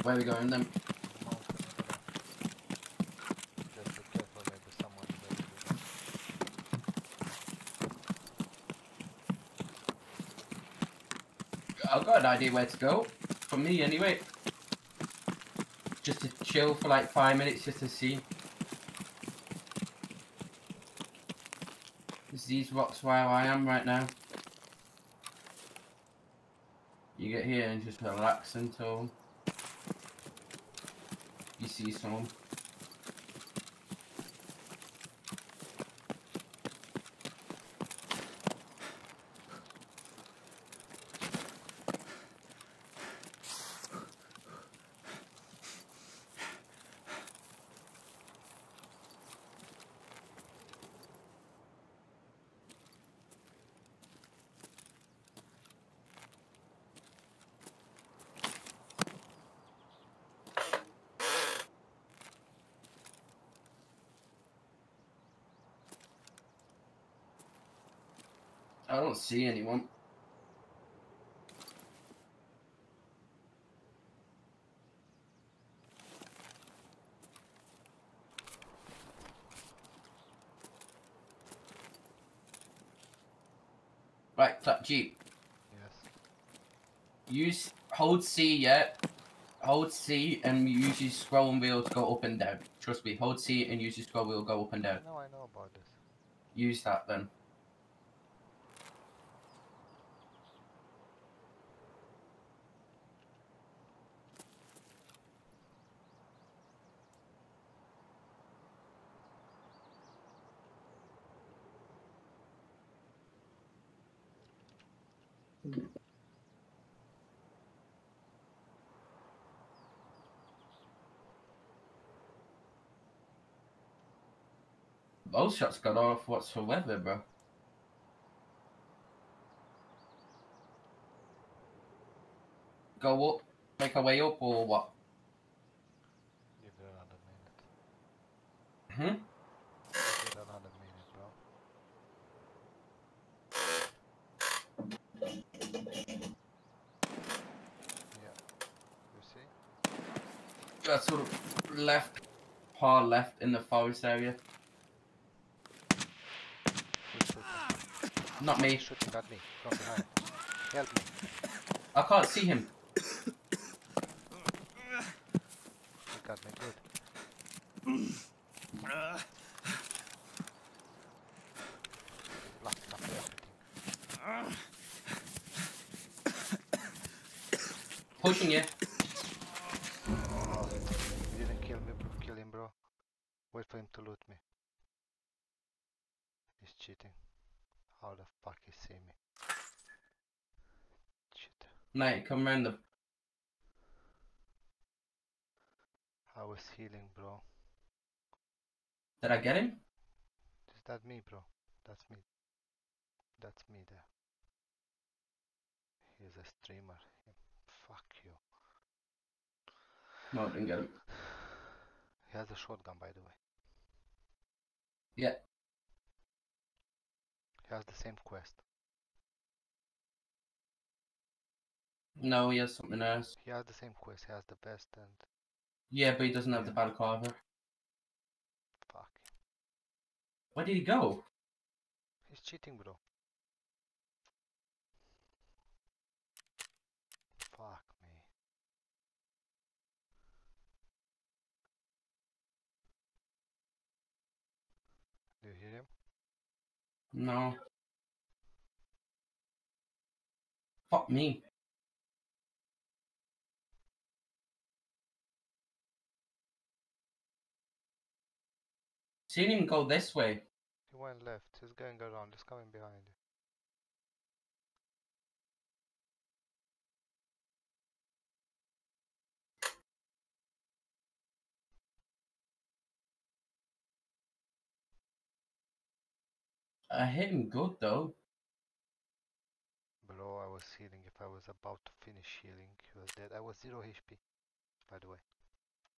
Where are we going then? Mountain on the left. Just be careful, maybe someone is already there. I've got an idea where to go. For me, anyway. Just to chill for like 5 minutes, just to see. There's these rocks where I am right now. You get here and just relax until you see someone. I don't see anyone. Right, Flat Jeep. Yes. Hold C, yeah. Hold C and use your scroll wheel to go up and down. Trust me, hold C and use your scroll wheel to go up and down. I know about this. Use that then. Those shots got off whatsoever, bro. Go up, make our way up, or what? Give it another minute. Hmm? Give it another minute, bro. Yeah. You see? That's sort of left, far left in the forest area. Who's shooting? Not Someone me. is shooting at me from behind. Help me. I can't see him. He got me good. He blocked up everything. Pushing you. He didn't kill me, kill him, bro. Wait for him to loot me. He's cheating. How the fuck he see me? Shit. Knight, come round them. I was healing, bro. Did I get him? Is that me, bro? That's me. That's me there. He's a streamer. Fuck you. No, didn't get him. He has a shotgun, by the way. Yeah. He has the same quest. No, he has something else. He has the same quest. He has the best and... Yeah, but he doesn't have Yeah. the battle carver. Fuck. Where did he go? He's cheating, bro. Fuck me. Do you hear him? No. Fuck me. Seen him go this way. He went left. He's going around. He's coming behind you. I hit him good though. Bro, I was healing. If I was about to finish healing, he was dead. I was 0 HP, by the way.